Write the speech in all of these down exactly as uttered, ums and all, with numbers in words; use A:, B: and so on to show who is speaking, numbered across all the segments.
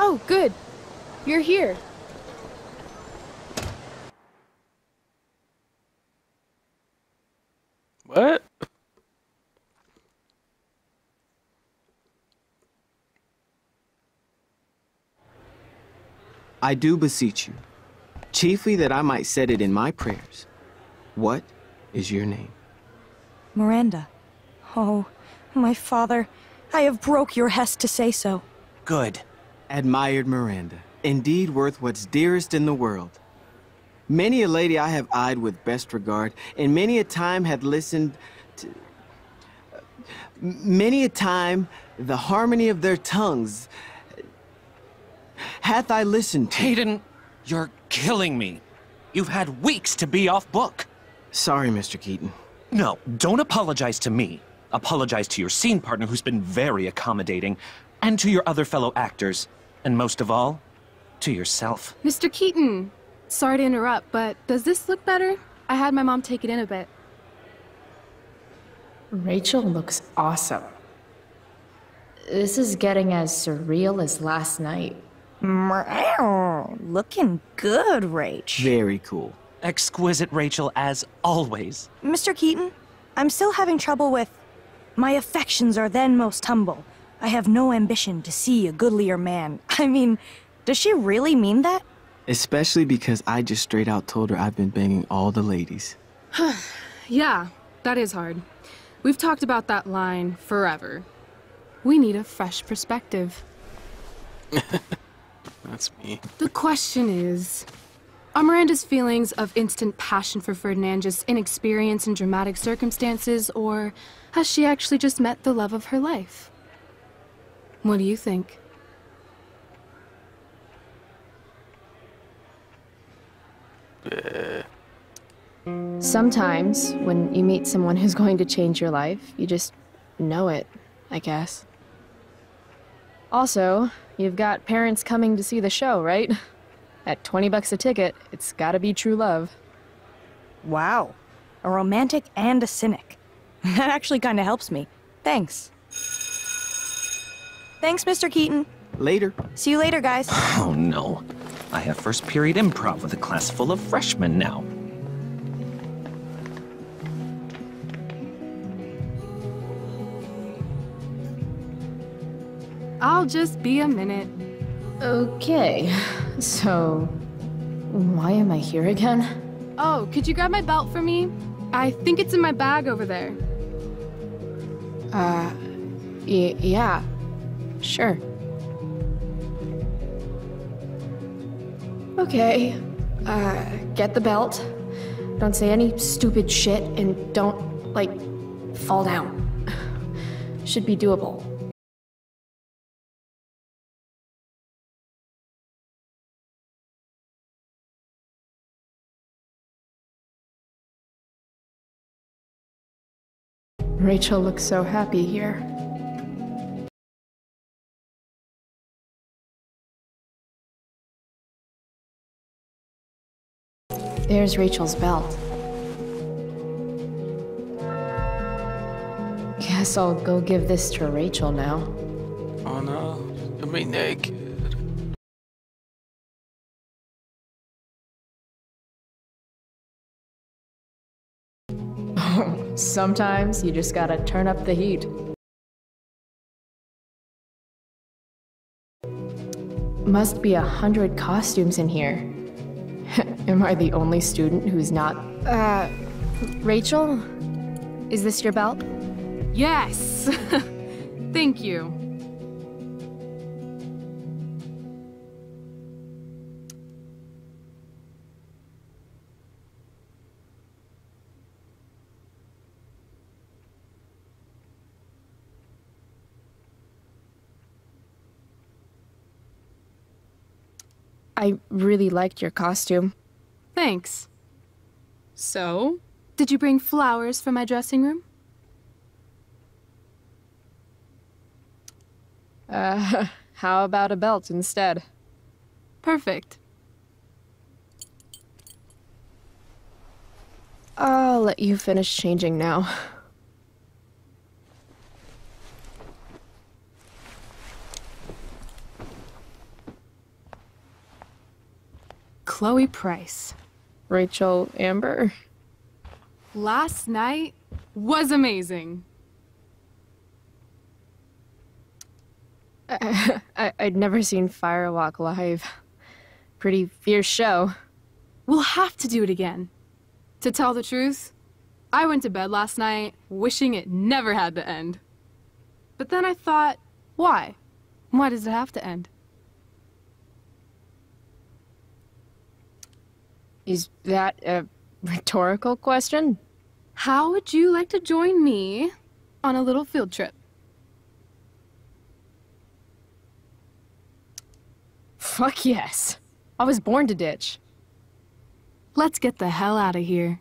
A: Oh, good. You're here.
B: What?
C: I do beseech you, chiefly that I might set it in my prayers. What is your name?
D: Miranda. Oh, my father, I have broke your hest to say so.
C: Good. Admired Miranda, indeed worth what's dearest in the world. Many a lady I have eyed with best regard, and many a time had listened to... Uh, many a time the harmony of their tongues hath I listened to.
E: Hayden, you're killing me. You've had weeks to be off book.
C: Sorry, Mister Keaton.
E: No, don't apologize to me. Apologize to your scene partner who's been very accommodating, and to your other fellow actors, and most of all, to yourself.
A: Mister Keaton, sorry to interrupt, but does this look better? I had my mom take it in a bit.
F: Rachel looks awesome. This is getting as surreal as last night.
D: Meow. Looking good, Rach.
C: Very cool.
E: Exquisite, Rachel, as always.
D: Mister Keaton, I'm still having trouble with... My affections are then most humble. I have no ambition to see a goodlier man. I mean, does she really mean that?
C: Especially because I just straight out told her I've been banging all the ladies.
A: Yeah, that is hard. We've talked about that line forever. We need a fresh perspective.
B: That's me.
A: The question is, are Miranda's feelings of instant passion for Ferdinand just inexperience in dramatic circumstances, or has she actually just met the love of her life? What do you think?
B: Uh,
F: Sometimes, when you meet someone who's going to change your life, you just know it, I guess. Also, you've got parents coming to see the show, right? At twenty bucks a ticket, it's gotta be true love.
D: Wow. A romantic and a cynic. That actually kinda helps me. Thanks. Thanks, Mister Keaton.
C: Later.
D: See you later, guys.
E: Oh no. I have first period improv with a class full of freshmen now.
A: I'll just be a minute.
F: Okay, so... why am I here again?
A: Oh, could you grab my belt for me? I think it's in my bag over there.
F: Uh... Y yeah. Sure. Okay. Uh, get the belt. Don't say any stupid shit, and don't, like, fall down. Should be doable. Rachel looks so happy here. There's Rachel's belt. Guess I'll go give this to Rachel now.
B: oh no, you'll be naked.
F: Sometimes you just gotta turn up the heat. Must be a hundred costumes in here. Am I the only student who's not... Uh, Rachel? Is this your belt?
A: Yes! Thank you.
F: I really liked your costume.
A: Thanks. So, did you bring flowers for my dressing room?
F: Uh, how about a belt instead?
A: Perfect.
F: I'll let you finish changing now.
A: Chloe Price.
F: Rachel Amber?
A: Last night was amazing.
F: I, I, I'd never seen Firewalk live. Pretty fierce show.
A: We'll have to do it again. To tell the truth, I went to bed last night wishing it never had to end. But then I thought, why? Why does it have to end?
F: Is that a rhetorical question?
A: How would you like to join me on a little field trip?
F: Fuck yes. I was born to ditch.
A: Let's get the hell out of here.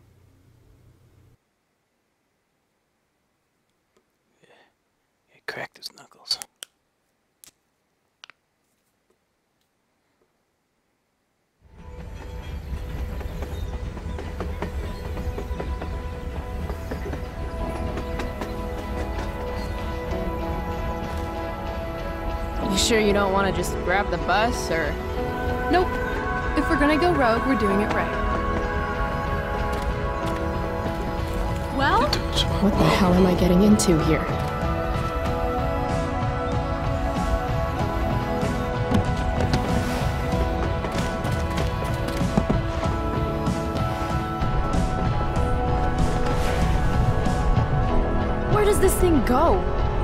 B: He cracked his knuckles.
F: You sure you don't want to just grab the bus, or...?
A: Nope. If we're gonna go rogue, we're doing it right. Well,
F: What the hell am I getting into here? Where does this thing go?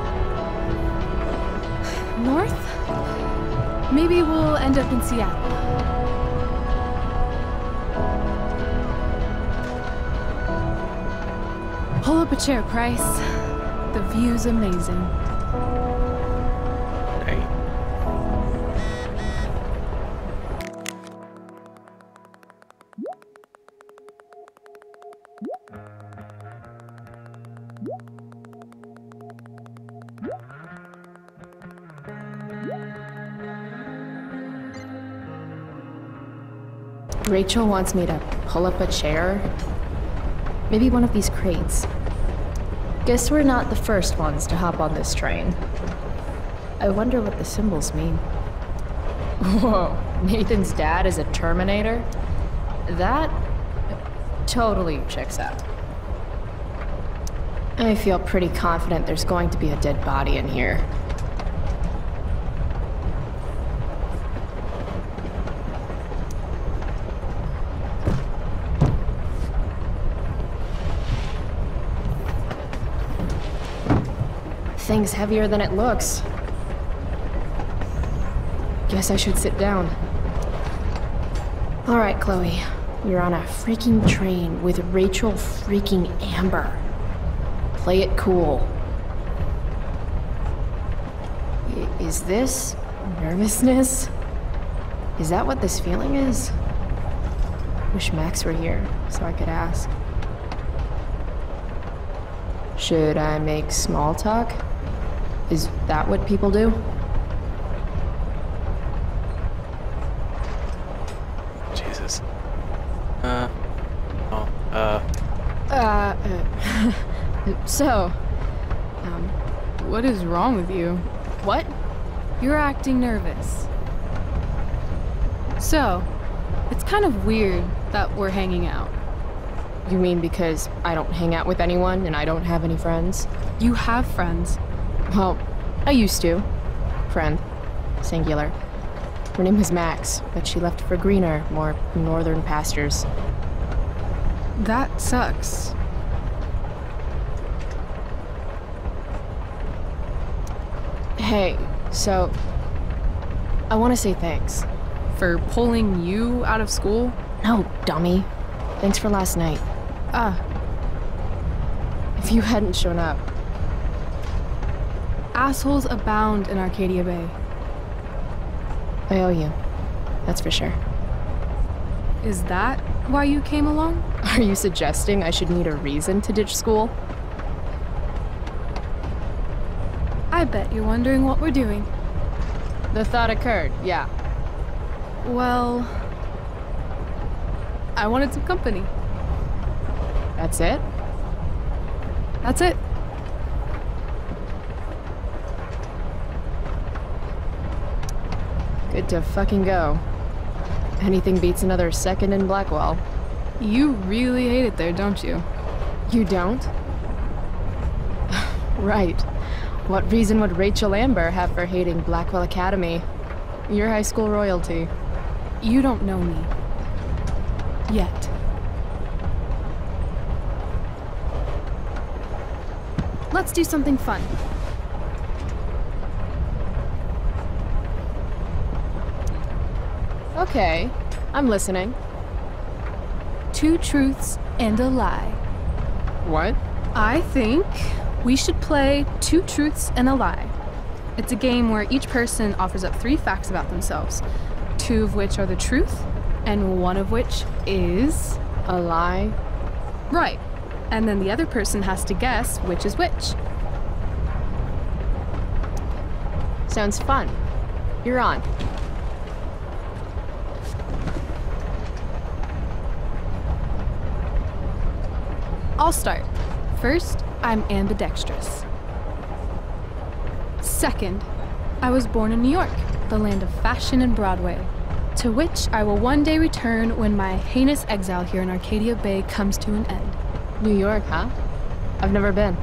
A: north? Maybe we'll end up in Seattle. Pull up a chair, Price. The view's amazing.
B: Hey.
F: Rachel wants me to pull up a chair. Maybe one of these crates. Guess we're not the first ones to hop on this train. I wonder what the symbols mean. Whoa, Nathan's dad is a Terminator? That totally checks out. I feel pretty confident there's going to be a dead body in here. Thing's heavier than it looks. Guess I should sit down. All right, Chloe. You're on a freaking train with Rachel freaking Amber. Play it cool. I- is this nervousness? Is that what this feeling is? Wish Max were here so I could ask. Should I make small talk? Is that what people do?
B: Jesus. Uh. Oh. Uh.
F: Uh, uh so, um,
A: What is wrong with you?
F: what?
A: You're acting nervous. So, it's kind of weird that we're hanging out.
F: You mean because I don't hang out with anyone and I don't have any friends?
A: You have friends.
F: Well, I used to. Friend. Singular. Her name was Max, but she left for greener, more northern pastures.
A: That sucks.
F: Hey, so... I want to say thanks.
A: For pulling you out of school?
F: No, dummy. Thanks for last night.
A: Ah,
F: If you hadn't shown up,
A: assholes abound in Arcadia Bay.
F: I owe you. That's for sure.
A: Is that why you came along?
F: Are you suggesting I should need a reason to ditch school?
A: I bet you're wondering what we're doing.
F: The thought occurred, yeah.
A: Well, I wanted some company.
F: That's it?
A: That's it.
F: Good to fucking go. Anything beats another second in Blackwell.
A: You really hate it there, don't you?
F: You don't? Right. What reason would Rachel Amber have for hating Blackwell Academy? Your high school royalty.
A: You don't know me. Yet. Let's do something fun.
F: Okay, I'm listening.
A: Two truths and a lie.
F: What?
A: I think we should play Two Truths and a Lie. It's a game where each person offers up three facts about themselves, two of which are the truth, and one of which is...
F: A lie?
A: Right. And then the other person has to guess which is which.
F: Sounds fun. You're on.
A: I'll start. First, I'm ambidextrous. Second, I was born in New York, the land of fashion and Broadway, to which I will one day return when my heinous exile here in Arcadia Bay comes to an end.
F: New York, huh? I've never been.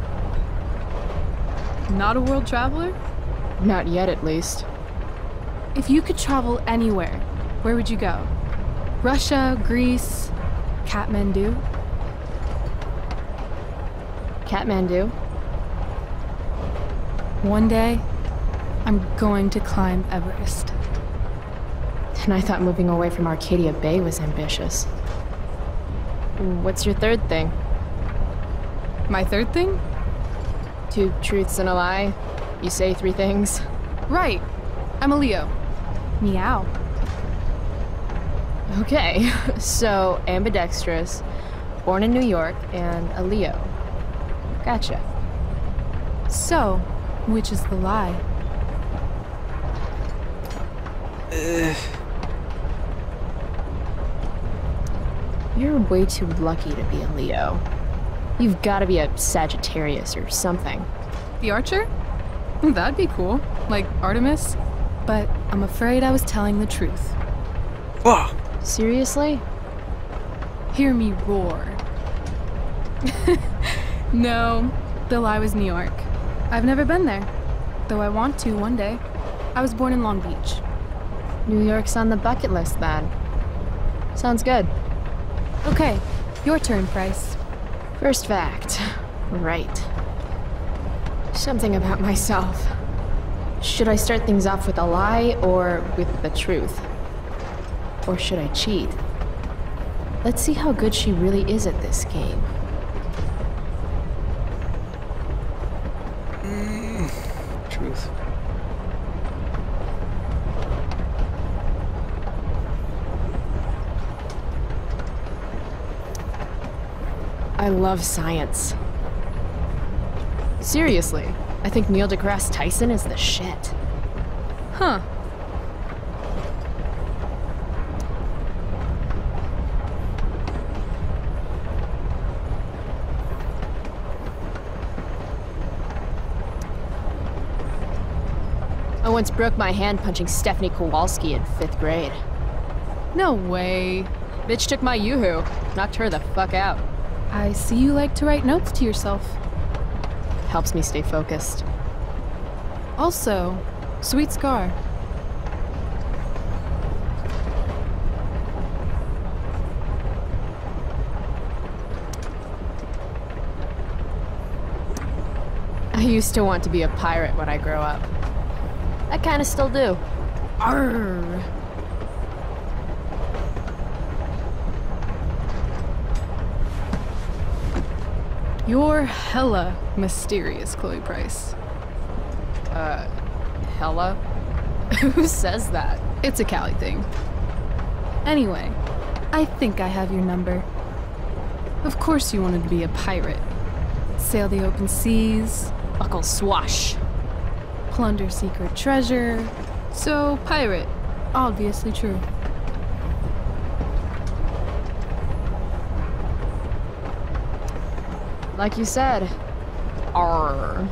A: Not a world traveler?
F: Not yet, at least.
A: If you could travel anywhere, where would you go? Russia, Greece, Kathmandu?
F: Kathmandu?
A: One day, I'm going to climb Everest.
F: And I thought moving away from Arcadia Bay was ambitious. What's your third thing?
A: My third thing?
F: Two truths and a lie? You say three things?
A: Right. I'm a Leo. Meow.
F: Okay, so ambidextrous, born in New York, and a Leo. Gotcha.
A: So, which is the lie?
B: Uh,
F: You're way too lucky to be a Leo. You've got to be a Sagittarius or something.
A: The Archer? That'd be cool. Like Artemis. But I'm afraid I was telling the truth.
B: whoa!
F: Seriously?
A: Hear me roar. No, the lie was New York. I've never been there, though I want to one day. I was born in Long Beach.
F: New York's on the bucket list, then. Sounds good.
A: Okay, your turn, Price.
F: First fact. Right. Something about myself. Should I start things off with a lie or with the truth? Or should I cheat? Let's see how good she really is at this game.
B: Truth.
F: I love science. Seriously, I think Neil deGrasse Tyson is the shit.
A: Huh.
F: I once broke my hand punching Stephanie Kowalski in fifth grade.
A: No way.
F: Bitch took my yoo-hoo, knocked her the fuck out.
A: I see you like to write notes to yourself.
F: Helps me stay focused.
A: Also, sweet scar.
F: I used to want to be a pirate when I grow up. I kinda still do.
A: Arr. You're hella mysterious, Chloe Price.
F: Uh, hella? Who says that?
A: It's a Cali thing. Anyway, I think I have your number. Of course you wanted to be a pirate. Sail the open seas,
F: Buckle swash.
A: plunder secret treasure. So, pirate. Obviously true.
F: Like you said. Arr.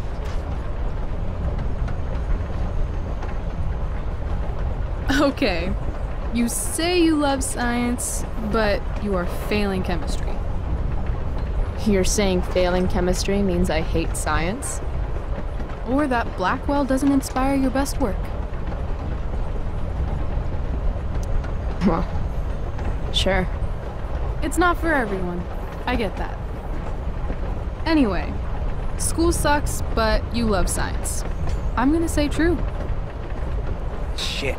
A: Okay. You say you love science, but you are failing chemistry.
F: You're saying failing chemistry means I hate science?
A: Or that Blackwell doesn't inspire your best work.
F: Well, sure.
A: It's not for everyone. I get that. Anyway, school sucks, but you love science. I'm gonna say true.
B: Shit.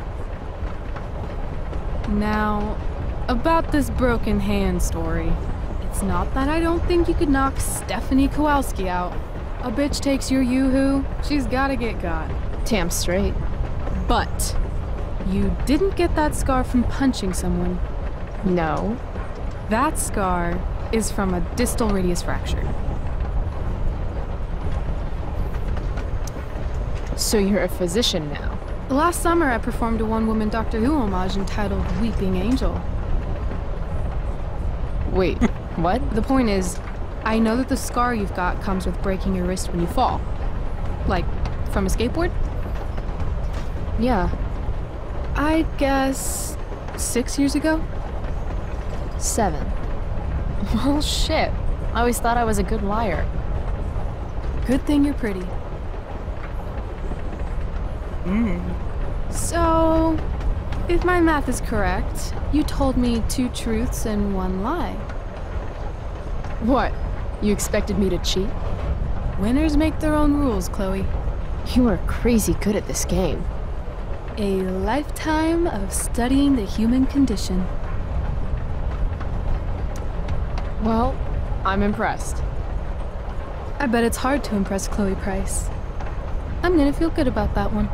A: Now, about this broken hand story. It's not that I don't think you could knock Stephanie Kowalski out. A bitch takes your yoo-hoo, she's gotta get got.
F: Damn straight.
A: But you didn't get that scar from punching someone.
F: No.
A: That scar is from a distal radius fracture.
F: So you're a physician now?
A: Last summer, I performed a one-woman Doctor Who homage entitled Weeping Angel.
F: Wait, what?
A: The point is, I know that the scar you've got comes with breaking your wrist when you fall. Like, from a skateboard?
F: Yeah.
A: I guess... six years ago?
F: Seven. Well, shit. I always thought I was a good liar.
A: Good thing you're pretty.
B: Mm.
A: So, if my math is correct, you told me two truths and one lie.
F: What? You expected me to cheat?
A: Winners make their own rules, Chloe.
F: You are crazy good at this game.
A: A lifetime of studying the human condition.
F: Well, I'm impressed.
A: I bet it's hard to impress Chloe Price. I'm gonna feel good about that one.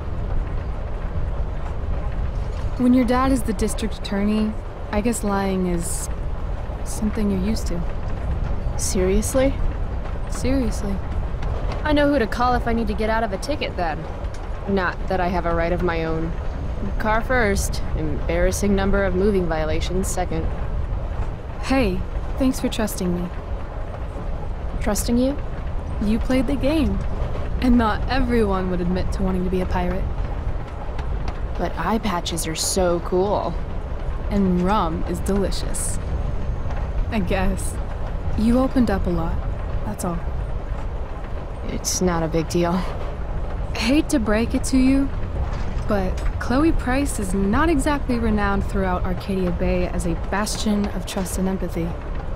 A: When your dad is the district attorney, I guess lying is something you're used to.
F: Seriously?
A: Seriously.
F: I know who to call if I need to get out of a ticket then. Not that I have a right of my own. Car first, embarrassing number of moving violations second.
A: Hey, thanks for trusting me.
F: Trusting you?
A: You played the game. And not everyone would admit to wanting to be a pirate.
F: But eye patches are so cool.
A: And rum is delicious. I guess. You opened up a lot, that's all.
F: It's not a big deal.
A: Hate to break it to you, but Chloe Price is not exactly renowned throughout Arcadia Bay as a bastion of trust and empathy.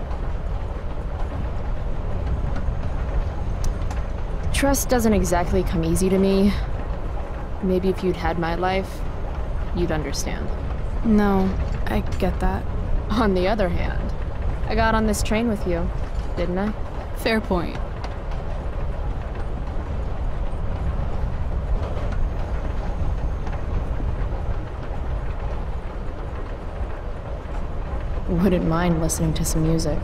F: Trust doesn't exactly come easy to me. Maybe if you'd had my life, you'd understand.
A: No, I get that.
F: On the other hand, I got on this train with you, didn't I?
A: Fair point.
F: Wouldn't mind listening to some music.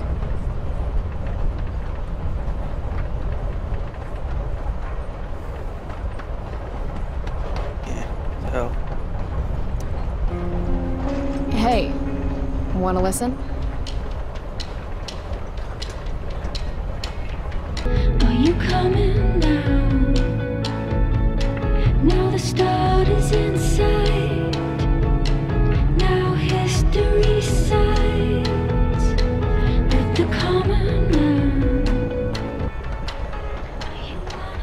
B: Yeah, so.
F: Hey, wanna listen?
G: Are you coming now? Now the start is in sight. Now history sighs with the common man. Are you one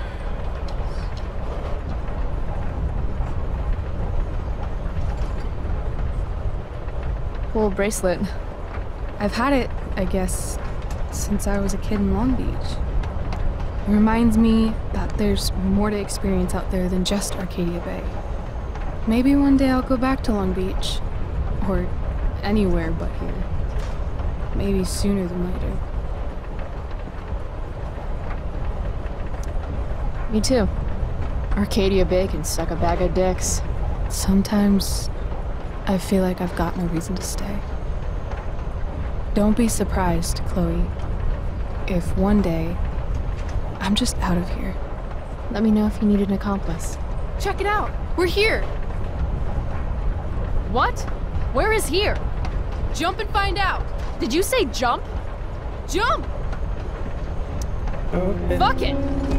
F: Cool bracelet.
A: I've had it, I guess, since I was a kid in Long Beach. It reminds me that there's more to experience out there than just Arcadia Bay. Maybe one day I'll go back to Long Beach. Or anywhere but here. Maybe sooner than later.
F: Me too. Arcadia Bay can suck a bag of dicks.
A: Sometimes I feel like I've got no reason to stay. Don't be surprised, Chloe, if one day I'm just out of here.
F: Let me know if you need an accomplice.
A: Check it out! We're here!
F: What? Where is here?
A: Jump and find out!
F: Did you say jump?
A: Jump!
B: Okay.
F: Fuck it!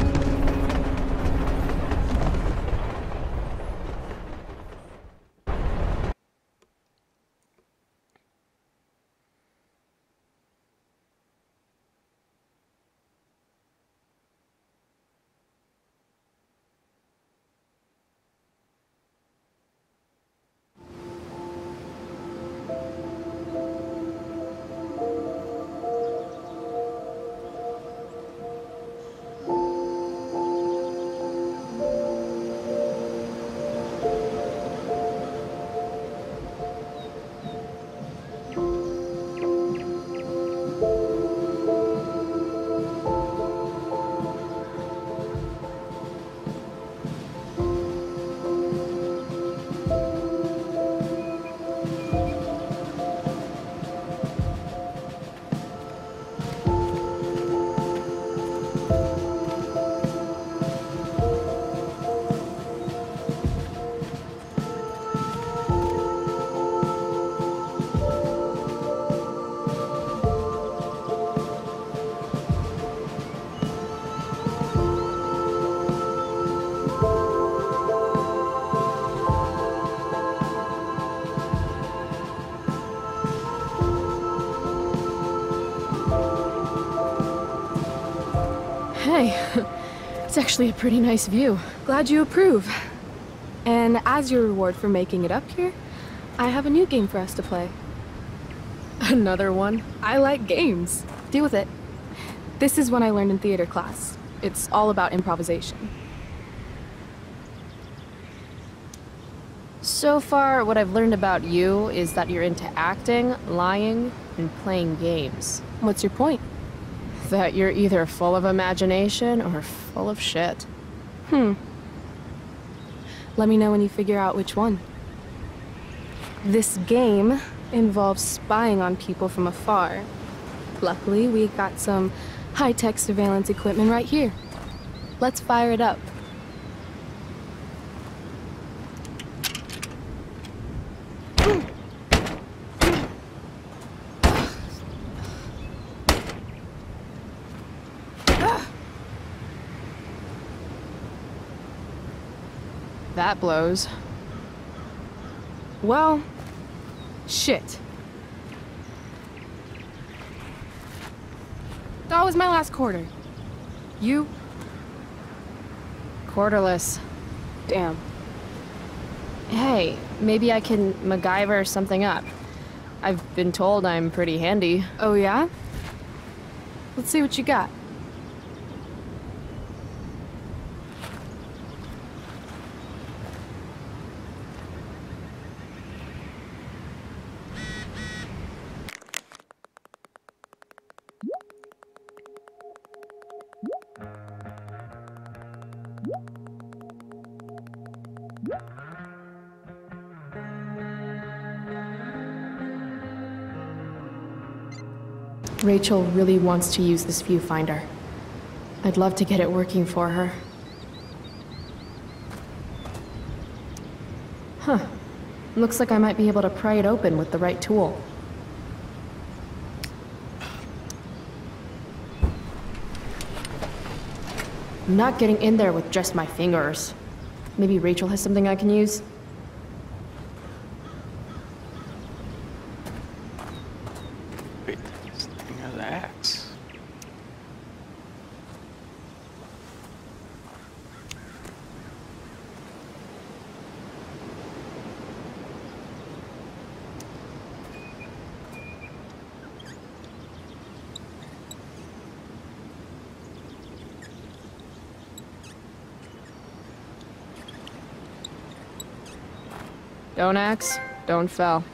F: Hey, it's actually a pretty nice view.
A: Glad you approve. And as your reward for making it up here, I have a new game for us to play.
F: Another one?
A: I like games. Deal with it. This is one I learned in theater class. It's all about improvisation.
F: So far, what I've learned about you is that you're into acting, lying, and playing games.
A: What's your point?
F: That you're either full of imagination or full of shit.
A: Hmm. Let me know when you figure out which one. This game involves spying on people from afar. Luckily, we got some high-tech surveillance equipment right here. Let's fire it up.
F: That blows.
A: Well, shit. That was my last quarter. You?
F: Quarterless.
A: Damn.
F: Hey, maybe I can MacGyver something up. I've been told I'm pretty handy.
A: Oh yeah? Let's see what you got.
F: Rachel really wants to use this viewfinder. I'd love to get it working for her. Huh. Looks like I might be able to pry it open with the right tool. I'm not getting in there with just my fingers. Maybe Rachel has something I can use?
B: Wait, this thing has an axe.
F: Don't axe, don't fell.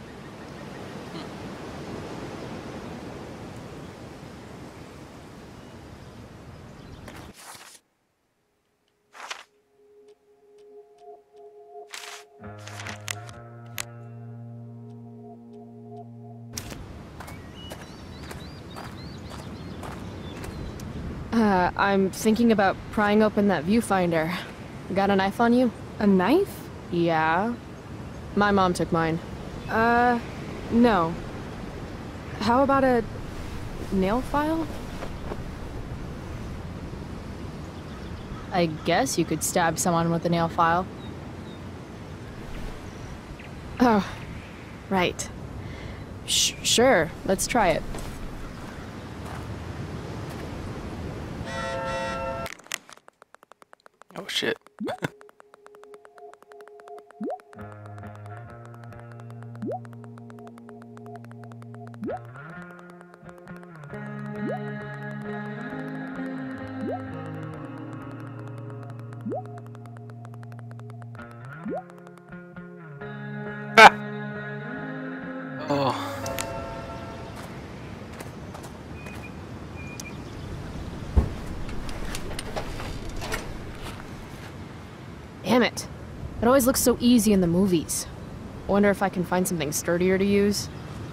F: Uh, I'm thinking about prying open that viewfinder. Got a knife on you?
A: A knife?
F: Yeah. My mom took mine.
A: Uh, no. How about a nail file?
F: I guess you could stab someone with a nail file. Oh, right. Sh- sure, let's try it.
B: Oh shit. Oh.
F: Damn it. It always looks so easy in the movies. Wonder if I can find something sturdier to use.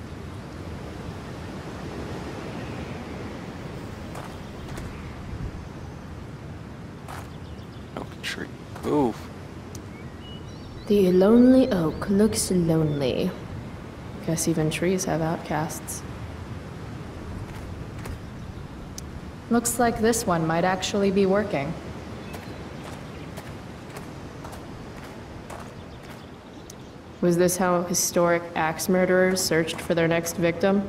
B: Oak tree. Ooh.
F: The lonely oak looks lonely. Guess even trees have outcasts. Looks like this one might actually be working. Was this how historic axe murderers searched for their next victim?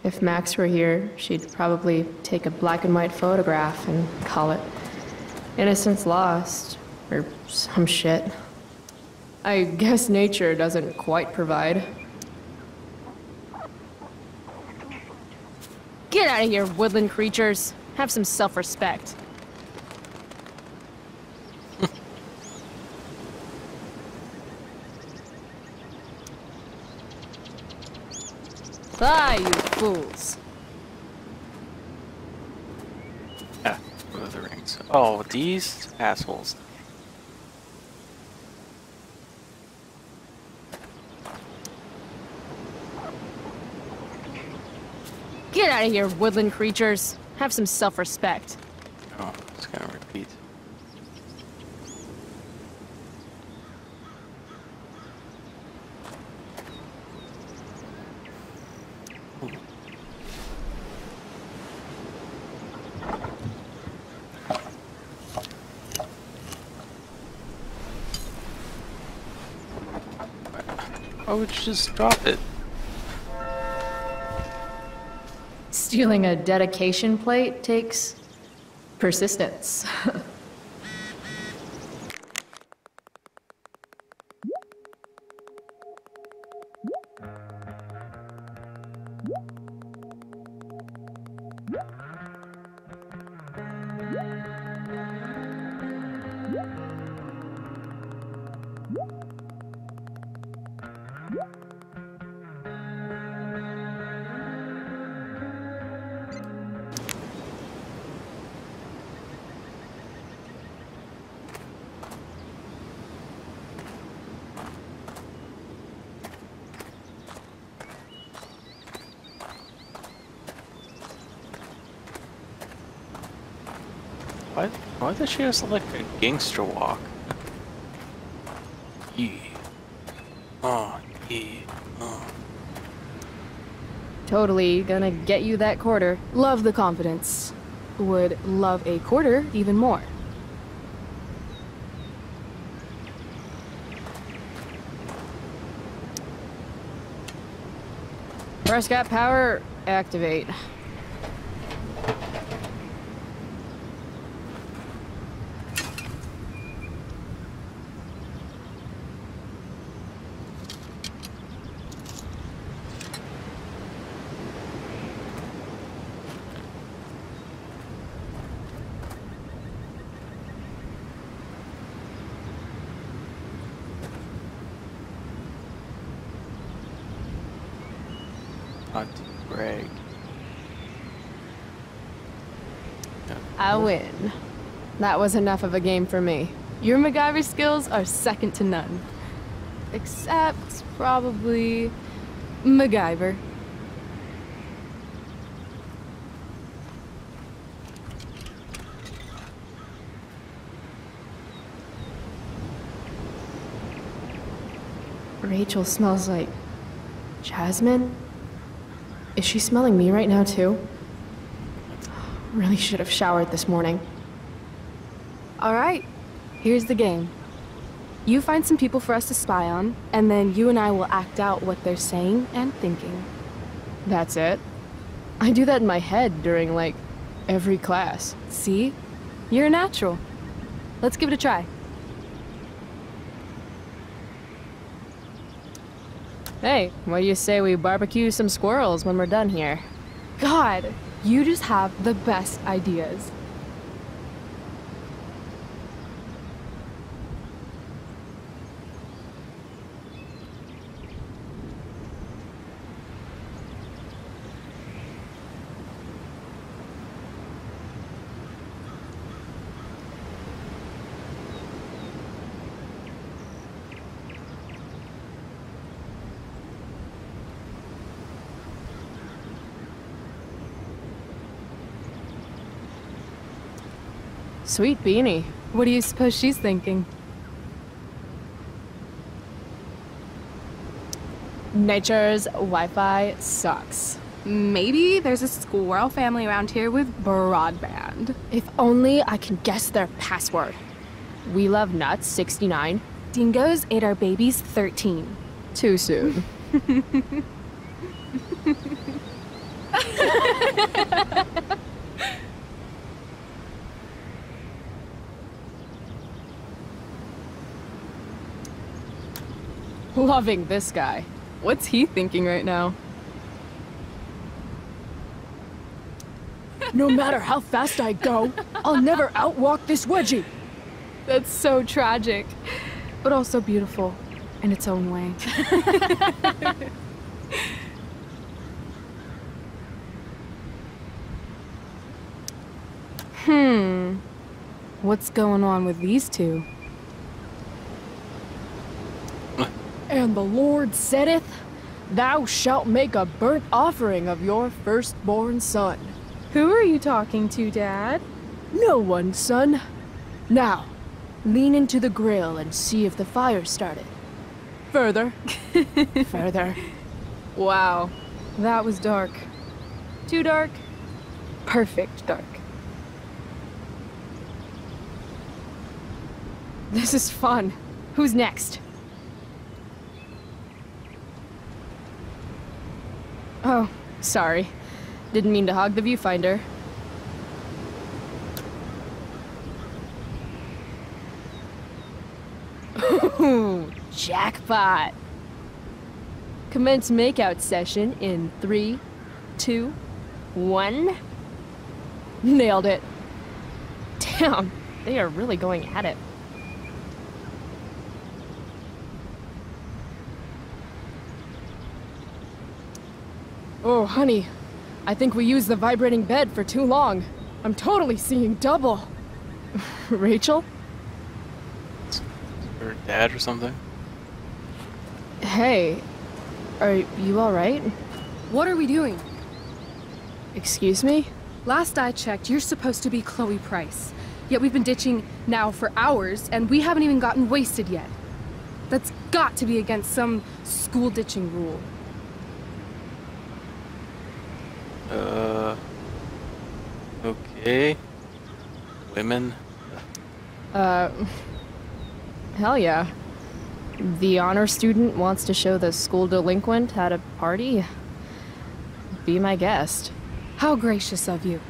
F: If Max were here, she'd probably take a black and white photograph and call it Innocence Lost, or some shit. I guess nature doesn't quite provide. Get out of here, woodland creatures. Have some self-respect. Ah, you fools.
B: Ah, Lord of the Rings. Oh, these assholes.
F: Get out of here, woodland creatures. Have some self-respect.
B: Oh, it's gonna repeat. Why would you just drop it?
F: Stealing a dedication plate takes persistence.
B: Why, why does she have like a gangster walk? Yeah. Oh, yeah. Oh.
F: Totally gonna get you that quarter.
A: Love the confidence. Would love a quarter even more.
F: Prescott power, activate.
B: Not Greg.
F: I win. That was enough of a game for me.
A: Your MacGyver skills are second to none. Except, probably, MacGyver.
F: Rachel smells like jasmine? Is she smelling me right now too? Really should have showered this morning.
A: All right, here's the game. You find some people for us to spy on, and then you and I will act out what they're saying and thinking.
F: That's it? I do that in my head during, like, every class.
A: See? You're a natural. Let's give it a try.
F: Hey, what do you say we barbecue some squirrels when we're done here?
A: God, you just have the best ideas.
F: Sweet beanie.
A: What do you suppose she's thinking?
F: Nature's Wi-Fi sucks.
A: Maybe there's a squirrel family around here with broadband.
F: If only I can guess their password. We love nuts, sixty-nine.
A: Dingoes ate our babies, thirteen.
F: Too soon.
A: Loving this guy. What's he thinking right now?
H: No matter how fast I go, I'll never outwalk this wedgie.
A: That's so tragic, but also beautiful in its own way. Hmm. What's going on with these two?
H: And the Lord saith, Thou shalt make a burnt offering of your firstborn son.
A: Who are you talking to, Dad?
H: No one, son. Now, lean into the grill and see if the fire started. Further. Further.
A: Wow, that was dark. Too dark? Perfect dark. This is fun. Who's next? Oh, sorry. Didn't mean to hog the viewfinder. Ooh, jackpot! Commence makeout session in three, two, one. Nailed it. Damn, they are really going at it.
H: Oh, honey. I think we used the vibrating bed for too long. I'm totally seeing double.
A: Rachel?
B: Her dad or something?
A: Hey, are you alright?
I: What are we doing?
A: Excuse me?
I: Last I checked, you're supposed to be Chloe Price. Yet we've been ditching now for hours, and we haven't even gotten wasted yet. That's got to be against some school ditching rule.
B: Uh. Okay. Women.
A: Uh. Hell yeah. The honor student wants to show the school delinquent at a party? Be my guest.
I: How gracious of you.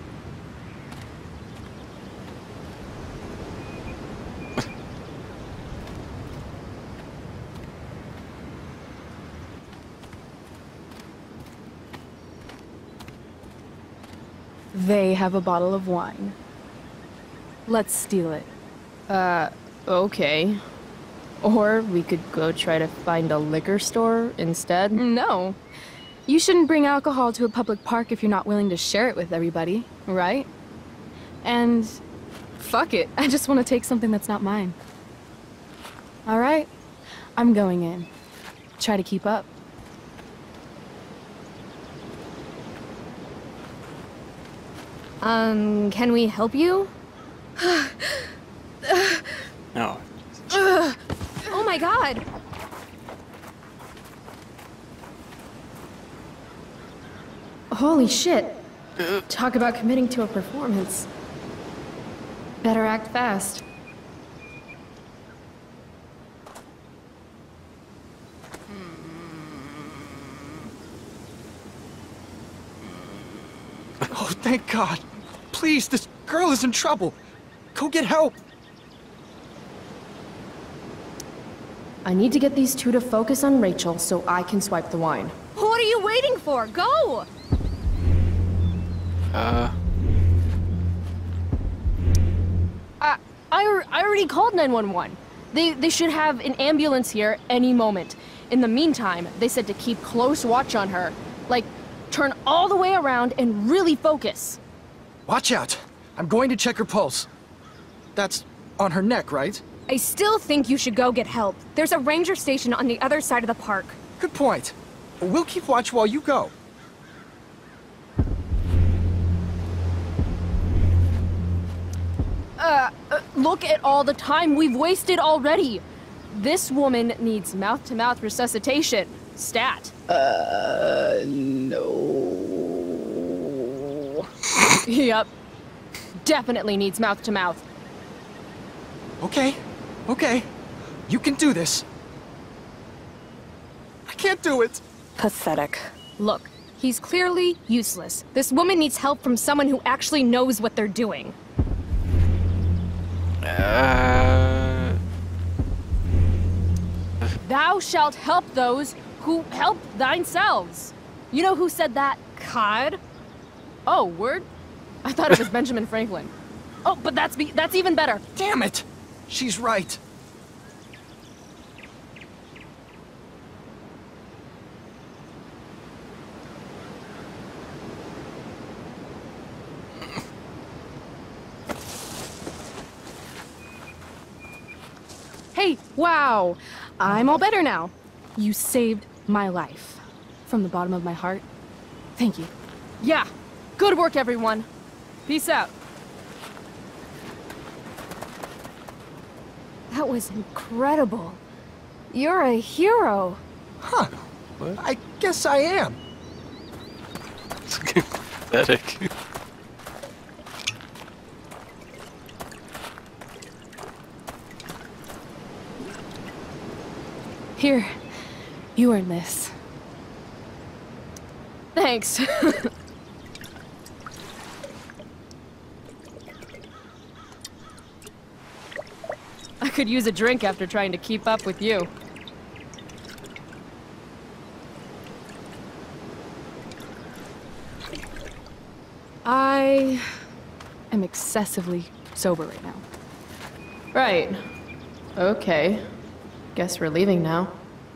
A: They have a bottle of wine. Let's steal it. Uh, okay. Or we could go try to find a liquor store instead.
I: No. You shouldn't bring alcohol to a public park if you're not willing to share it with everybody, right? And fuck it, I just want to take something that's not mine. All right, I'm going in. Try to keep up.
F: Um, can we help you?
B: No.
F: Oh my god! Holy shit. Talk about committing to a performance. Better act fast.
J: Oh, thank God. Please, this girl is in trouble. Go get help.
F: I need to get these two to focus on Rachel so I can swipe the wine.
K: What are you waiting for? Go!
B: Uh.
F: I, I, I already called nine one one. They, they should have an ambulance here any moment. In the meantime, they said to keep close watch on her. Like, turn all the way around and really focus.
J: Watch out. I'm going to check her pulse. That's on her neck, right?
K: I still think you should go get help. There's a ranger station on the other side of the park.
J: Good point. We'll keep watch while you go.
F: Uh, uh, look at all the time we've wasted already. This woman needs mouth-to-mouth resuscitation. Stat.
A: Uh, no.
F: Yep. Definitely needs mouth-to-mouth.
J: Okay. Okay. You can do this. I can't do it.
D: Pathetic.
F: Look,
K: He's clearly useless. This woman needs help from someone who actually knows what they're doing.
B: Uh...
H: Thou shalt help those who help thyself. You know who said that?
K: God?
H: Oh, word? I thought it was Benjamin Franklin. Oh, but that's be that's even better.
J: Damn it! She's right.
I: Hey, wow! I'm all better now. You saved my life. From the bottom of my heart, thank you.
H: Yeah. Good work, everyone. Peace out.
K: That was incredible. You're a hero.
J: Huh.
B: What?
J: I guess I am.
B: It's pathetic.
I: Here, you earned this.
H: Thanks. I could use a drink after trying to keep up with you.
I: I am excessively sober right now.
F: Right. Okay. Guess we're leaving now.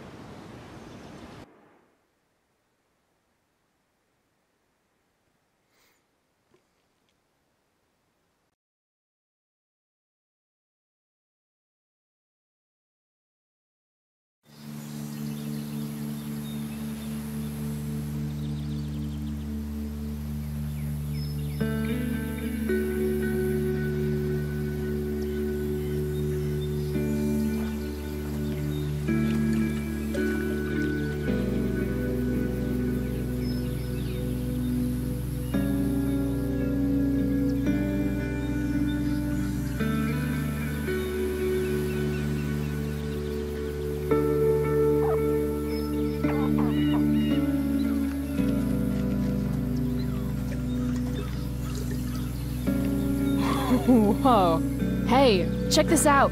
H: Whoa. Hey, check this out.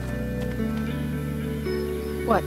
I: What?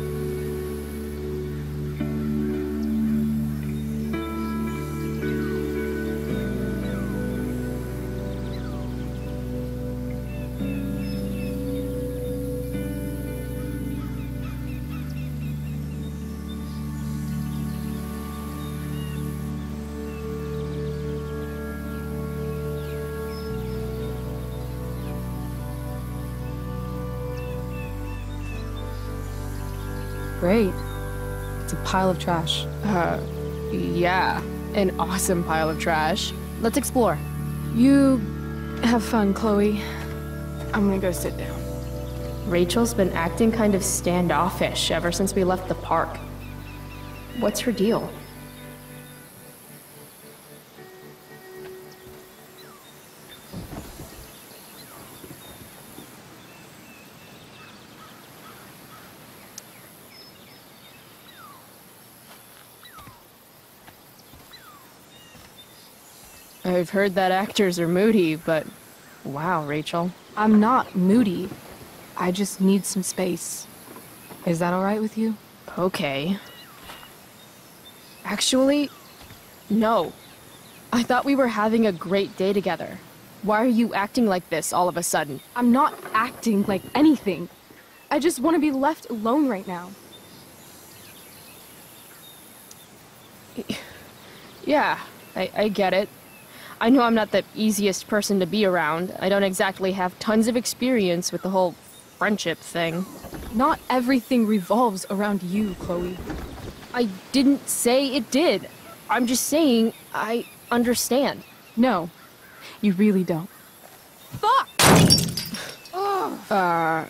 I: Great. It's a pile of trash.
H: Uh, yeah. An awesome pile of trash. Let's explore.
I: You have fun, Chloe. I'm gonna go sit down.
F: Rachel's been acting kind of standoffish ever since we left the park. What's her deal?
H: I've heard that actors are moody, but wow, Rachel.
I: I'm not moody. I just need some space. Is that all right with you?
H: Okay. Actually, no. I thought we were having a great day together. Why are you acting like this all of a sudden?
I: I'm not acting like anything. I just want to be left alone right now.
H: Yeah, I, I get it. I know I'm not the easiest person to be around. I don't exactly have tons of experience with the whole friendship thing.
I: Not everything revolves around you, Chloe.
H: I didn't say it did. I'm just saying I understand.
I: No, you really don't.
H: Fuck! uh...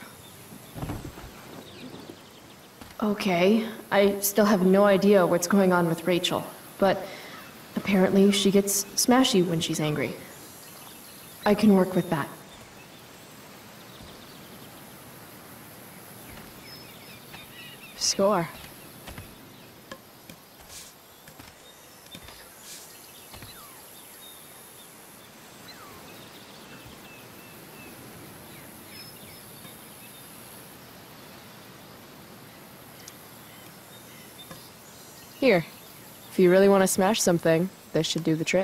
F: Okay, I still have no idea what's going on with Rachel, but apparently she gets smashy when she's angry. I can work with that.
H: Score. Here, if you really want to smash something, this should do the trick.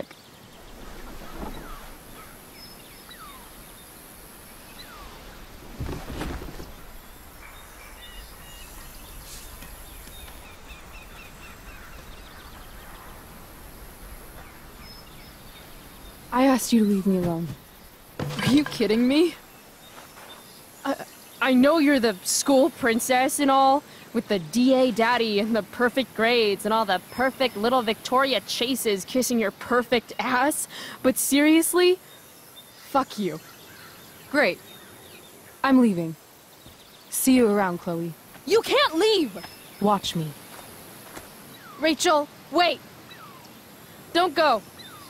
A: I asked you to leave me alone. Are you kidding me?
H: I, I know you're the school princess and all, with the D A daddy and the perfect grades and all the perfect little Victoria chases kissing your perfect ass, but seriously? Fuck you.
A: Great. I'm leaving. See you around, Chloe.
H: You can't leave!
A: Watch me.
H: Rachel, wait! Don't go!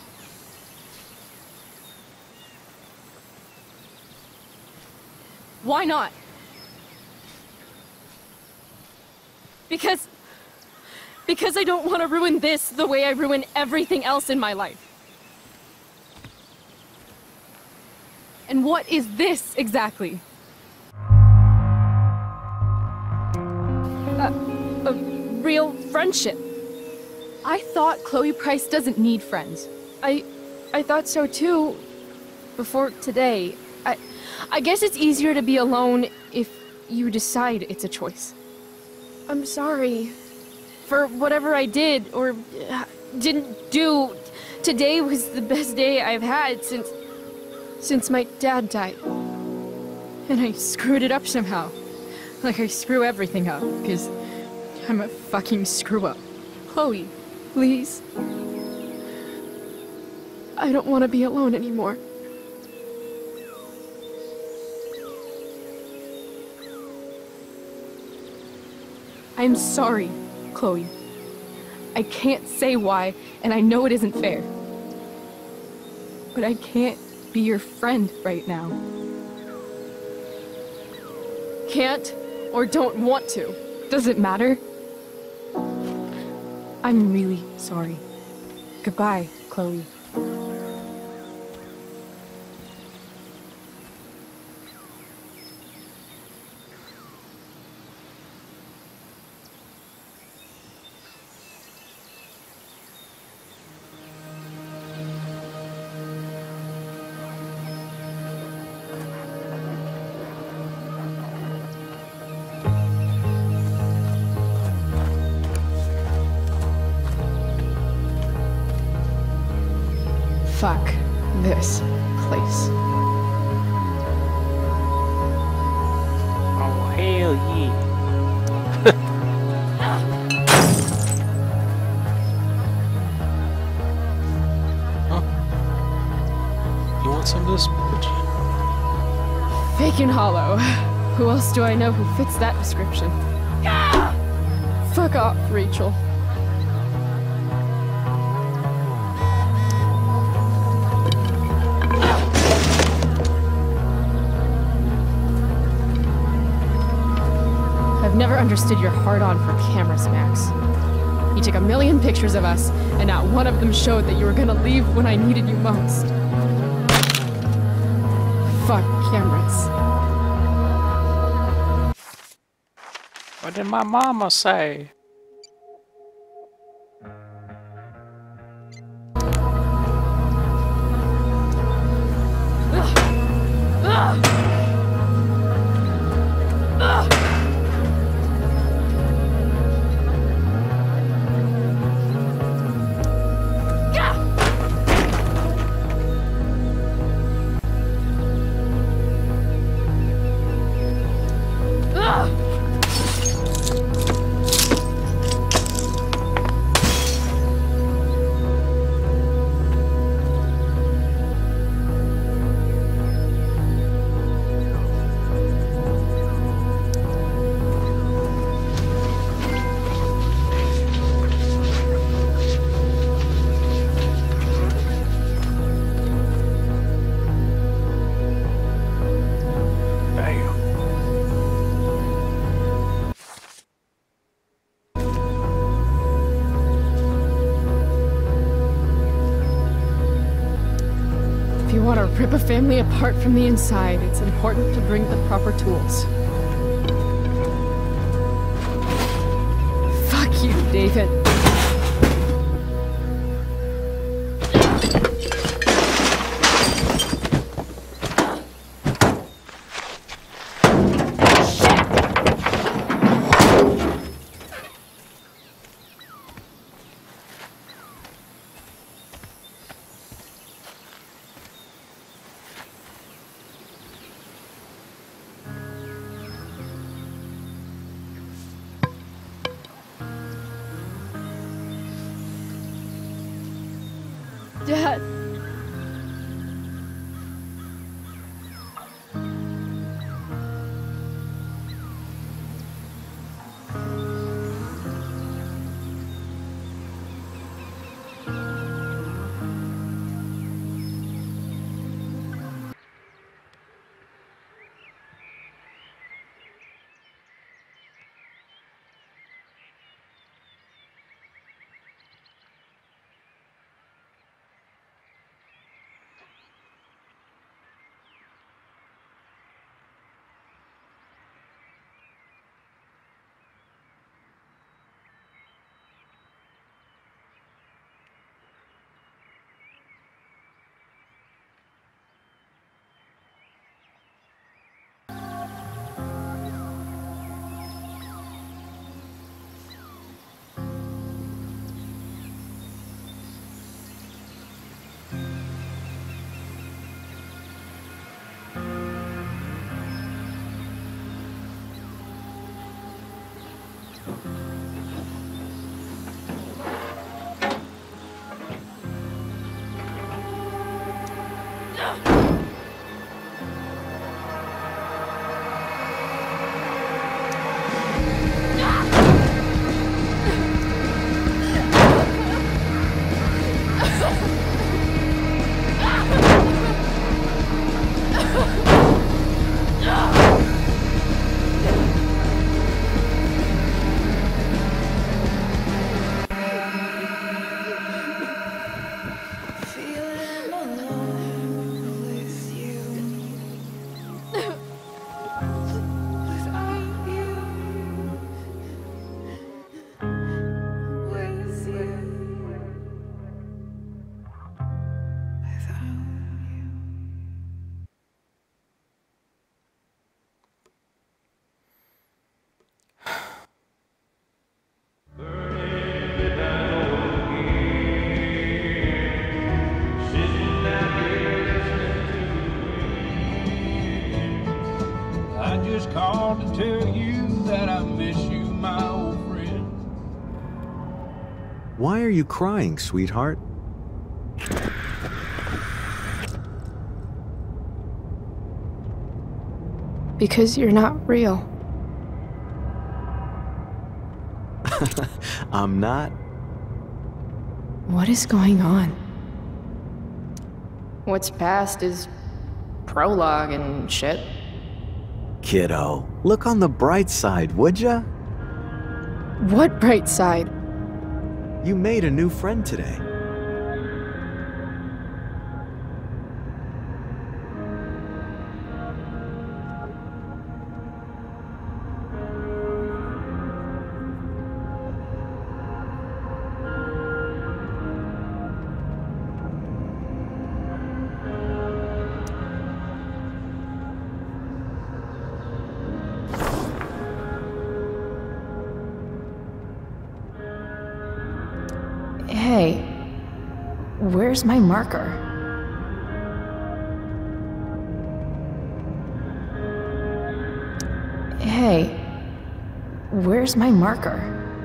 A: Why not?
H: Because... Because I don't want to ruin this the way I ruin everything else in my life.
A: And what is this, exactly?
H: A, a real friendship.
A: I thought Chloe Price doesn't need friends.
H: I... I thought so too. Before today. I... I guess it's easier to be alone if you decide it's a choice. I'm sorry for whatever I did or uh, didn't do. Today was the best day I've had since since my dad died. And I screwed it up somehow. Like I screw everything up because I'm a fucking screw up. Chloe, please. I don't want to be alone anymore.
A: I'm sorry, Chloe. I can't say why, and I know it isn't fair. But I can't be your friend right now.
H: Can't or don't want to.
A: Does it matter? I'm really sorry. Goodbye, Chloe.
H: Fuck this place.
B: Oh, hell yeah. Huh? You want some of this, bitch?
H: Fake and hollow. Who else do I know who fits that description? Fuck off, Rachel. I've never understood your hard-on for cameras, Max. You took a million pictures of us, and not one of them showed that you were gonna leave when I needed you most. Fuck cameras.
B: What did my mama say?
H: Rip a family apart from the inside, it's important to bring the proper tools. Fuck you, David. Dad.
L: Called to tell you that I miss you, my old friend.
M: Why are you crying, sweetheart?
H: Because you're not real.
M: I'm not.
H: What is going on? What's past is prologue and shit.
M: Kiddo, look on the bright side, would ya?
H: What bright side?
M: You made a new friend today.
F: Hey, where's my marker? Hey, where's my marker?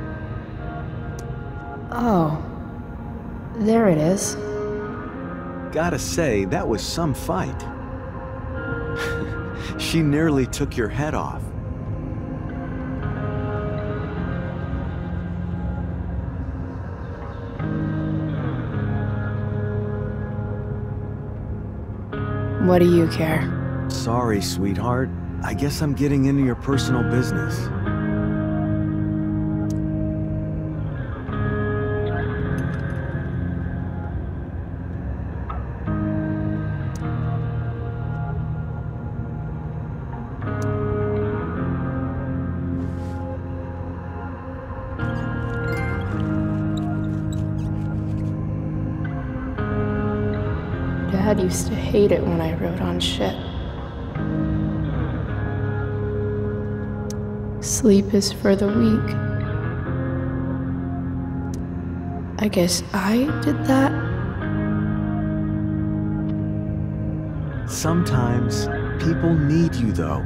F: Oh, there it is.
M: Gotta say, that was some fight. She nearly took your head off.
H: What do you care?
M: Sorry, sweetheart. I guess I'm getting into your personal business.
H: Dad used to hate it when I wrote on shit. Sleep is for the weak. I guess I did that?
M: Sometimes people need you, though.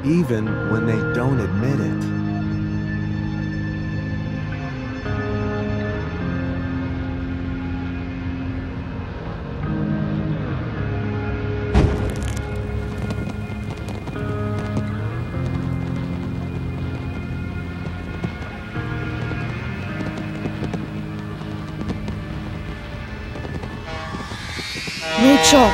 M: even when they don't admit it.
D: Rachel!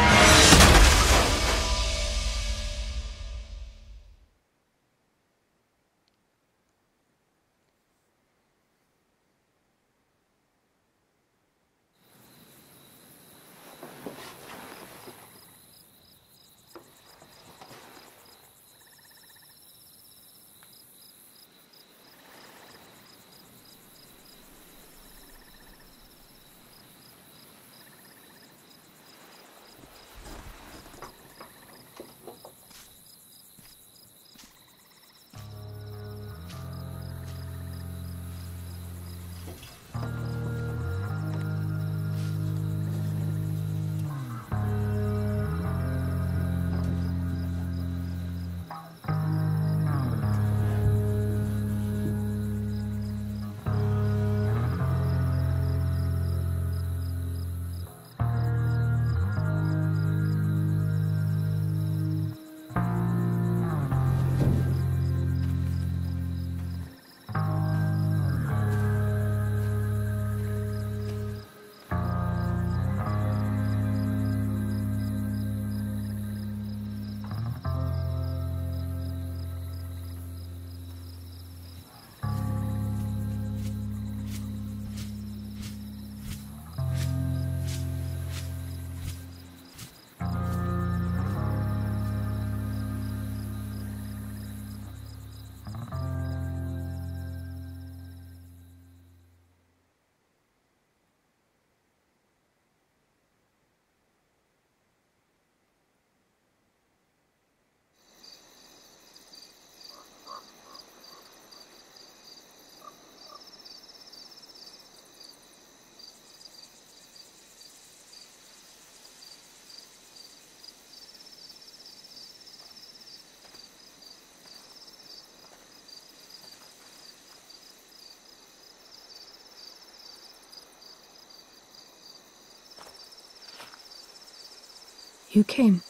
A: You came.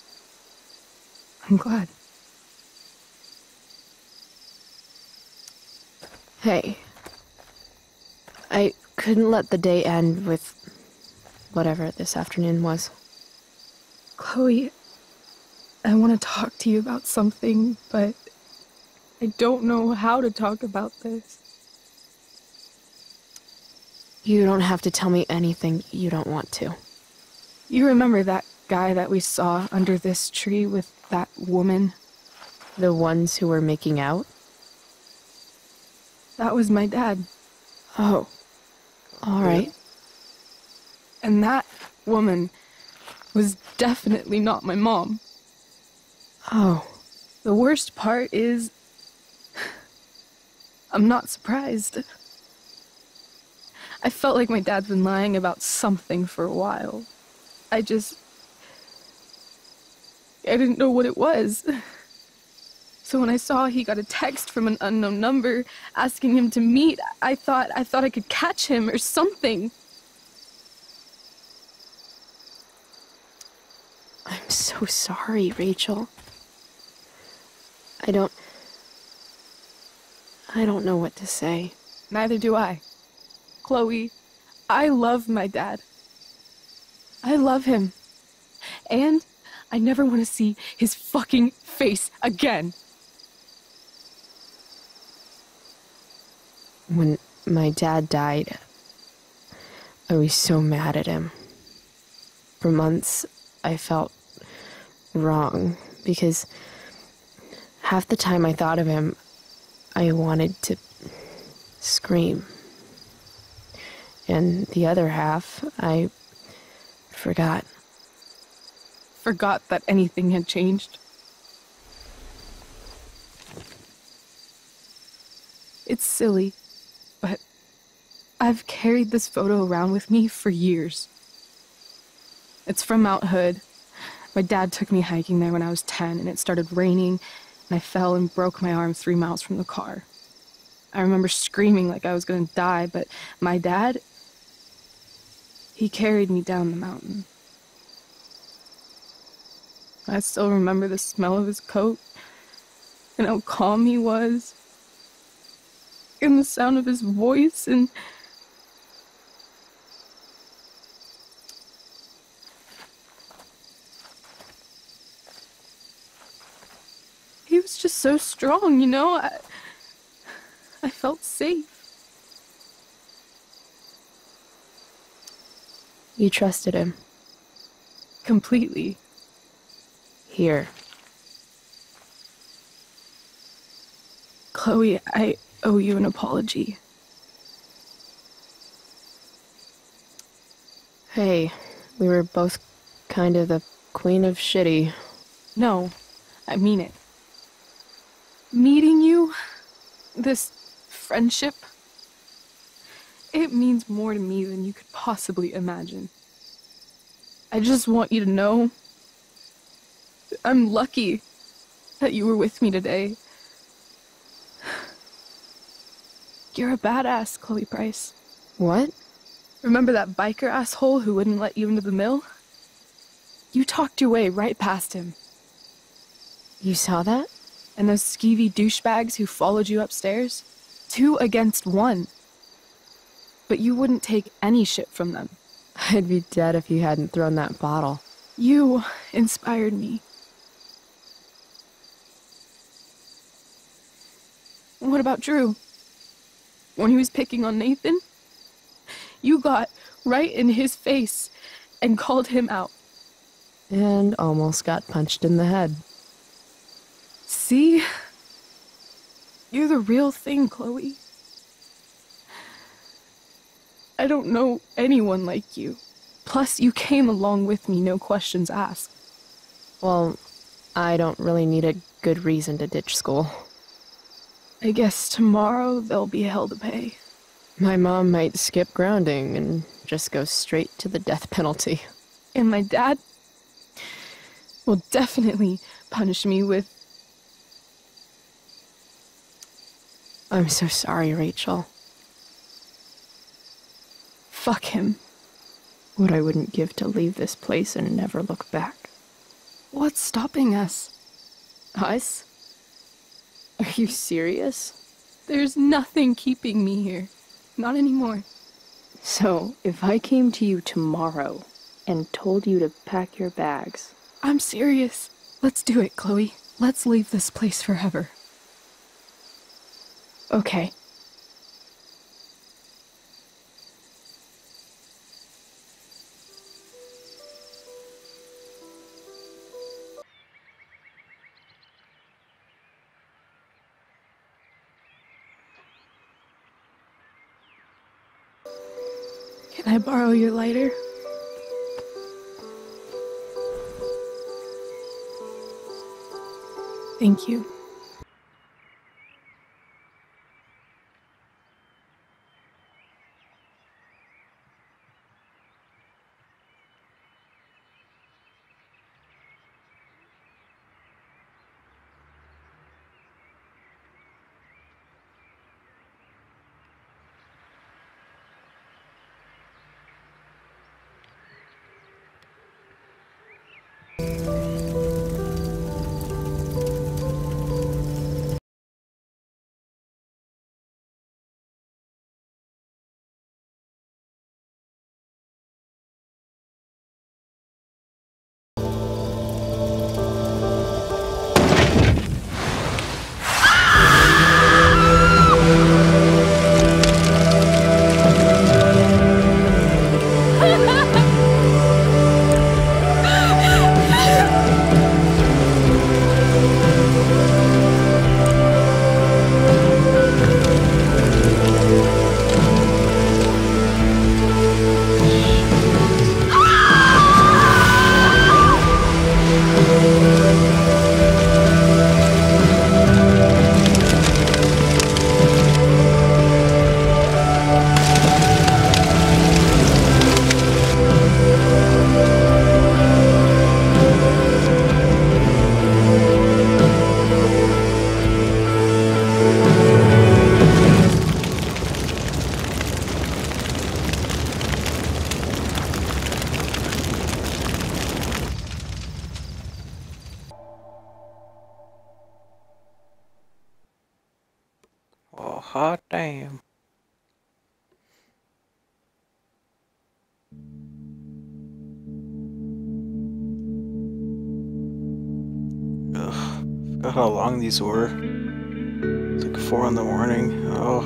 A: I'm glad.
F: Hey. I couldn't let the day end with whatever this afternoon was.
A: Chloe, I want to talk to you about something, but I don't know how to talk about this.
F: You don't have to tell me anything you don't want to.
A: You remember that guy that we saw under this tree with that woman?
F: The ones who were making out?
A: That was my dad.
F: Oh. All right.
A: And that woman was definitely not my mom.
F: Oh.
A: The worst part is, I'm not surprised. I felt like my dad's been lying about something for a while. I just... I didn't know what it was. So when I saw he got a text from an unknown number asking him to meet, I thought I thought I could catch him or something.
F: I'm so sorry, Rachel. I don't... I don't know what to say.
A: Neither do I. Chloe, I love my dad. I love him. And I never want to see his fucking face again.
F: When my dad died, I was so mad at him. For months, I felt wrong because half the time I thought of him, I wanted to scream. And the other half, I forgot.
A: Forgot that anything had changed. It's silly, but I've carried this photo around with me for years. It's from Mount Hood. My dad took me hiking there when I was ten, and it started raining, and I fell and broke my arm three miles from the car. I remember screaming like I was gonna die, but my dad, he carried me down the mountain. I still remember the smell of his coat, and how calm he was, and the sound of his voice, and he was just so strong, you know? I, I felt safe.
F: You trusted him?
A: Completely.
F: Here.
A: Chloe, I owe you an apology.
F: Hey, we were both kind of the queen of shitty.
A: No, I mean it. Meeting you, this friendship, it means more to me than you could possibly imagine. I just want you to know I'm lucky that you were with me today. You're a badass, Chloe Price.
F: What?
A: Remember that biker asshole who wouldn't let you into the mill? You talked your way right past him.
F: You saw that?
A: And those skeevy douchebags who followed you upstairs? Two against one. But you wouldn't take any shit from them.
F: I'd be dead if you hadn't thrown that bottle.
A: You inspired me. What about Drew? When he was picking on Nathan? You got right in his face and called him out.
F: And almost got punched in the head.
A: See? You're the real thing, Chloe. I don't know anyone like you. Plus, you came along with me, no questions asked.
F: Well, I don't really need a good reason to ditch school.
A: I guess tomorrow there'll be hell to pay.
F: My mom might skip grounding and just go straight to the death penalty.
A: And my dad will definitely punish me with...
F: I'm so sorry, Rachel.
A: Fuck him.
F: What I wouldn't give to leave this place and never look back.
A: What's stopping us?
F: Us? Are you serious?
A: There's nothing keeping me here. Not anymore.
F: So, if I came to you tomorrow and told you to pack your bags...
A: I'm serious. Let's do it, Chloe. Let's leave this place forever.
F: Okay.
A: Can I borrow your lighter? Thank you.
B: Hot damn. Ugh, forgot how long these were. It's like four in the morning. Oh.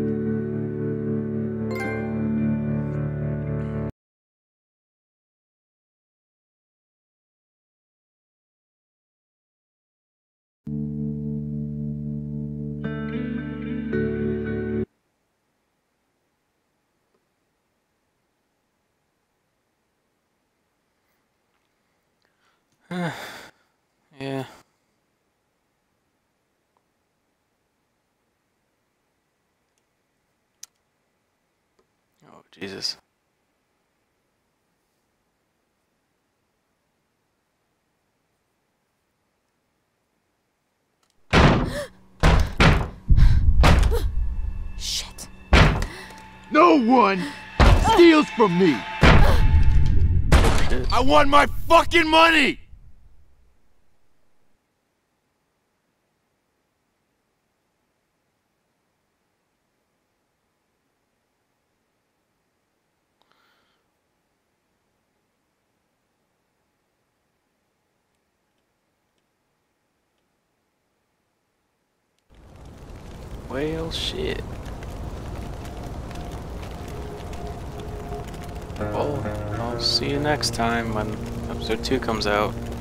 B: Yeah. Oh, Jesus.
G: Shit.
N: No one steals from me.
B: Shit.
N: I want my fucking money.
B: Well, shit. Well, I'll see you next time when episode two comes out.